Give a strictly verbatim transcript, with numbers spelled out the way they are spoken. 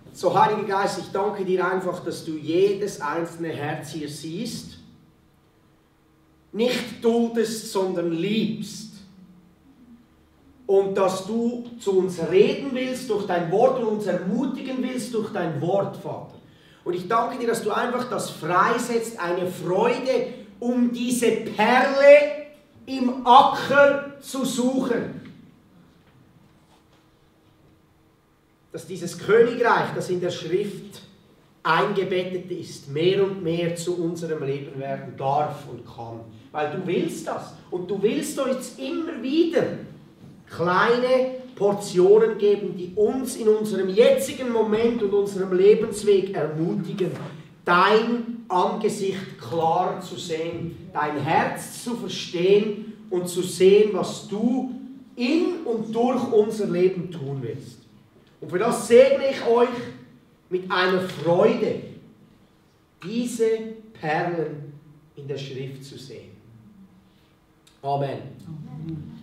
So, Heiliger Geist, ich danke dir einfach, dass du jedes einzelne Herz hier siehst, nicht duldest, sondern liebst. Und dass du zu uns reden willst durch dein Wort und uns ermutigen willst durch dein Wort, Vater. Und ich danke dir, dass du einfach das freisetzt, eine Freude, um diese Perle im Acker zu suchen. Dass dieses Königreich, das in der Schrift eingebettet ist, mehr und mehr zu unserem Leben werden darf und kann. Weil du willst das. Und du willst uns immer wieder kleine Portionen geben, die uns in unserem jetzigen Moment und unserem Lebensweg ermutigen, dein Angesicht klar zu sehen, dein Herz zu verstehen und zu sehen, was du in und durch unser Leben tun willst. Und für das segne ich euch mit einer Freude, diese Perlen in der Schrift zu sehen. Amen. Amen.